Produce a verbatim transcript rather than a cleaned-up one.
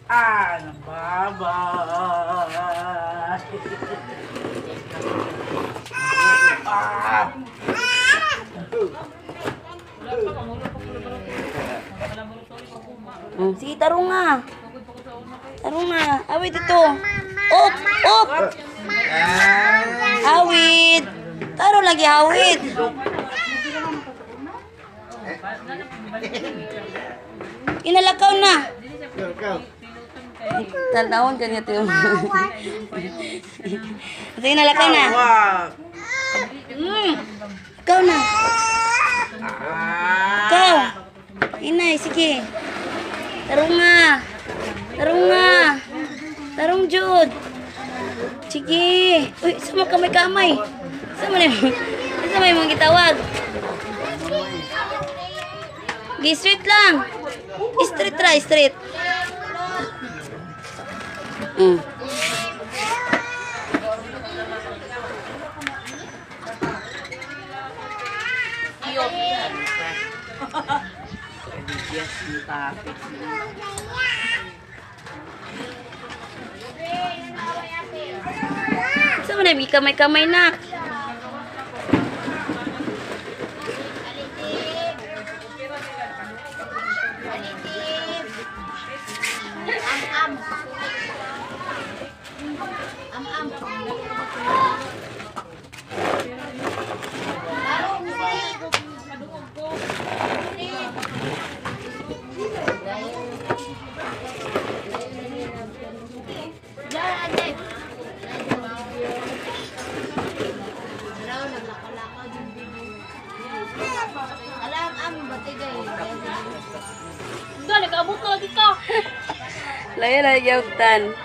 Ah, bye-bye. Ah. Hmm, sige, tarong nga. Tarong nga. Awit ito. Up! Up! Awit! Taro lagi, awit. Inalakaw na. Tanawon ka niya ito. Sige, inalakaw na. Mm. Ikaw na. Ikaw. Inay, sige. Tarong nga. Tarong nga. Tarong, Jud. Sige. Uy, sama kamay-kamay. Sama na yung, sama yung mga gitawag. Gi, straight lang. Straight try, straight. Mm. Sama na yung kamay-kamay na. Dali, kaabot na lagi ka. Laya-laya, yautan.